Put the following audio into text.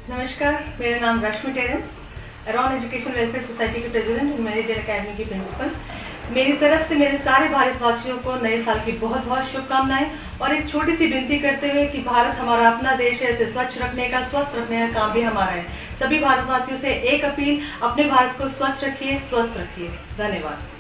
नमस्कार, मेरा नाम Rashmi Terence, around education welfare society के प्रेसिडेंट और मेरिडियन अकेडमी की प्रिंसिपल। मेरी तरफ से मेरे सारे भारतवासियों को नए साल की बहुत बहुत शुभकामनाएं और एक छोटी सी विनती करते हुए कि भारत हमारा अपना देश है, इसे स्वच्छ रखने का, स्वस्थ रखने का काम भी हमारा है। सभी भारतवासियों से एक अपील, अपने भारत को स्वच्छ रखिए, स्वस्थ रखिए। धन्यवाद।